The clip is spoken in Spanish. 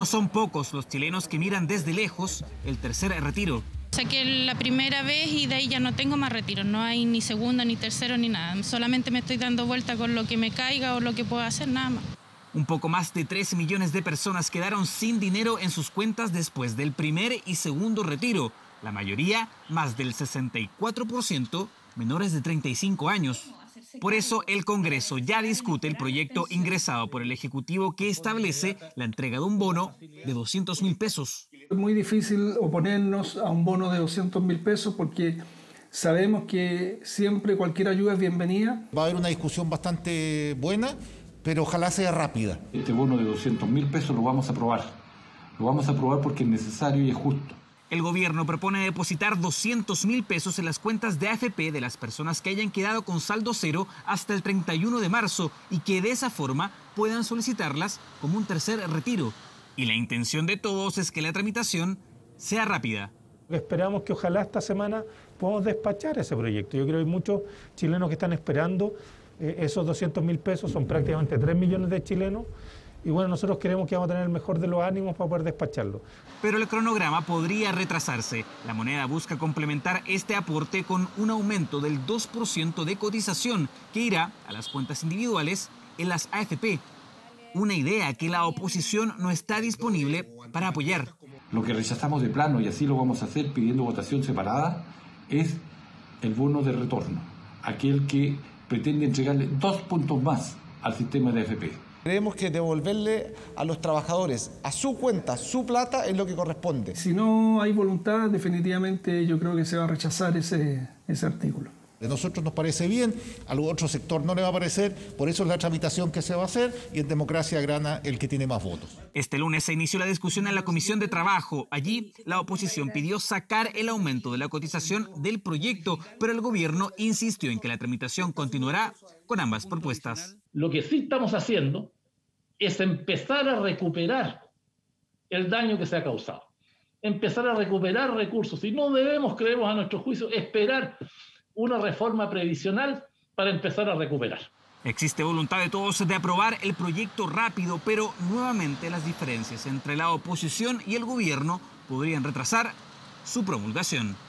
Son pocos los chilenos que miran desde lejos el tercer retiro. Saqué la primera vez y de ahí ya no tengo más retiro. No hay ni segundo, ni tercero, ni nada. Solamente me estoy dando vuelta con lo que me caiga o lo que pueda hacer, nada más. Un poco más de 3 millones de personas quedaron sin dinero en sus cuentas después del primer y segundo retiro. La mayoría, más del 64%, menores de 35 años. Por eso el Congreso ya discute el proyecto ingresado por el Ejecutivo que establece la entrega de un bono de 200.000 pesos. Es muy difícil oponernos a un bono de 200.000 pesos porque sabemos que siempre cualquier ayuda es bienvenida. Va a haber una discusión bastante buena, pero ojalá sea rápida. Este bono de 200.000 pesos lo vamos a aprobar. Lo vamos a aprobar porque es necesario y es justo. El gobierno propone depositar 200.000 pesos en las cuentas de AFP de las personas que hayan quedado con saldo cero hasta el 31 de marzo y que de esa forma puedan solicitarlas como un tercer retiro. Y la intención de todos es que la tramitación sea rápida. Esperamos que ojalá esta semana podamos despachar ese proyecto. Yo creo que hay muchos chilenos que están esperando esos 200.000 pesos, son prácticamente 3 millones de chilenos. Y bueno, nosotros queremos que vamos a tener el mejor de los ánimos para poder despacharlo. Pero el cronograma podría retrasarse. La moneda busca complementar este aporte con un aumento del 2% de cotización que irá a las cuentas individuales en las AFP. Una idea que la oposición no está disponible para apoyar. Lo que rechazamos de plano, y así lo vamos a hacer pidiendo votación separada, es el bono de retorno. Aquel que pretende entregarle 2 puntos más al sistema de AFP. Creemos que devolverle a los trabajadores a su cuenta, su plata, es lo que corresponde. Si no hay voluntad, definitivamente yo creo que se va a rechazar ese artículo. A nosotros nos parece bien, al otro sector no le va a parecer, por eso es la tramitación que se va a hacer y en democracia gana el que tiene más votos. Este lunes se inició la discusión en la Comisión de Trabajo. Allí, la oposición pidió sacar el aumento de la cotización del proyecto, pero el gobierno insistió en que la tramitación continuará con ambas propuestas. Lo que sí estamos haciendo es empezar a recuperar el daño que se ha causado, empezar a recuperar recursos. Y no debemos, creemos a nuestro juicio, esperar una reforma previsional para empezar a recuperar. Existe voluntad de todos de aprobar el proyecto rápido, pero nuevamente las diferencias entre la oposición y el gobierno podrían retrasar su promulgación.